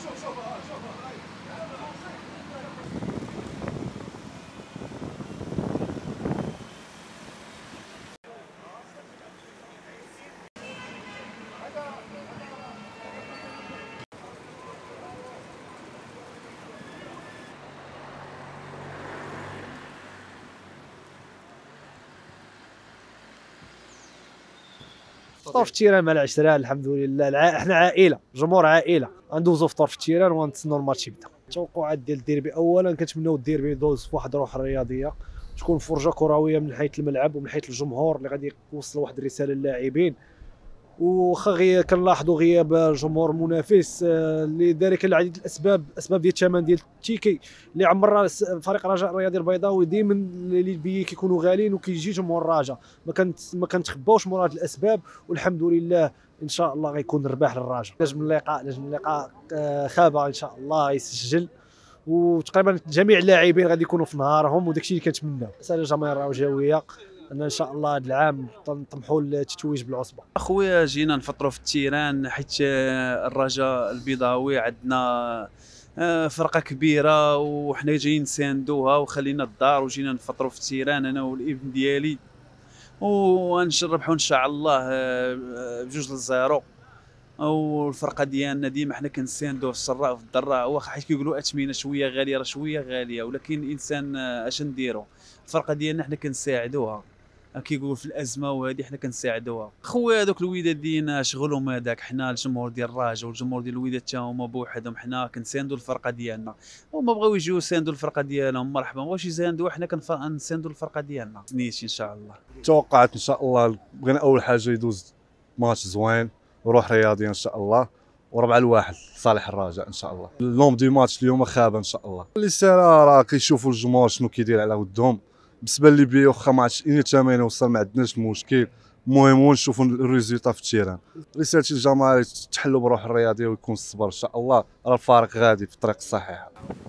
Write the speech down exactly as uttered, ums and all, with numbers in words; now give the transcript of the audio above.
فطور في التيران مع العشرة الحمد لله. الع... احنا عائله، جمهور عائله، غندوزو فطور في التيران وغنتسناو الماتش يبدا. التوقعات ديال الديربي، اولا كنتمناو الديربي يدوز في واحد الروح رياضيه، تكون فرجه كرويه من حيث الملعب ومن حيث الجمهور اللي غادي يوصل واحد الرساله للاعبين. وخا غي كنلاحظوا غياب الجمهور المنافس لذلك لعديد الاسباب، اسباب ديال الثمن ديال التيكي اللي عمر فريق رجاء الرياضي البيضاوي ديما اللي بي كيكونوا غاليين وكيجي جمهور الرجاء، ما كانت ما كنتخباوش مورا هاد الاسباب. والحمد لله ان شاء الله غيكون رباح للرجاء. نجم اللقاء نجم اللقاء خابه ان شاء الله غيسجل، وتقريبا جميع اللاعبين غادي يكونوا في نهارهم، وداكشي اللي كنتمناه. رساله للجماهير الرجاويه ان ان شاء الله هذا العام نطمحوا للتتويج بالعصبه. اخويا جينا نفطروا في التيران حيت الرجاء البيضاوي عندنا فرقه كبيره وحنا جايين نساندوها، وخلينا الدار وجينا نفطروا في التيران انا والابن ديالي، ونربحوا ان شاء الله بجوج للزيرو. والفرقه ديالنا ديما حنا كنساندوه في السراء وفي الضراء، واخا حيت كيقولوا اثمنه شويه غاليه، راه شويه غاليه، ولكن الانسان اش نديروا؟ الفرقه ديالنا حنا كنساعدوها، كيقول في الازمه وهذه حنا كنساعدوها. خويا هذوك الوداد ديالنا شغلهم هذاك، حنا الجمهور ديال الرجاء والجمهور ديال الوداد حتى هما بوحدهم، حنا كنساندوا الفرقه ديالنا، وما بغاو يجيو يساندوا الفرقه ديالهم مرحبا، ما بغاوش يساندوا حنا كنساندوا الفرقه ديالنا. نيت ان شاء الله. توقعات ان شاء الله بغينا اول حاجه يدوز ماتش زوين وروح رياضيه ان شاء الله، وربعة الواحد لصالح الرجاء ان شاء الله. اللوم دي ماتش اليوم خابه ان شاء الله. اللي سالا راه كيشوفوا الجمهور شنو كيدير على ودهم. بالنسبه لي بيا واخا ما عرفتش اين ثمن وصل ما عندناش المشكل، المهم هو نشوفوا الريزولتا في التيران. رسالتي للجماهير تحلوا بروح الرياضيه ويكون الصبر ان شاء الله، راه الفريق غادي في الطريق الصحيحه.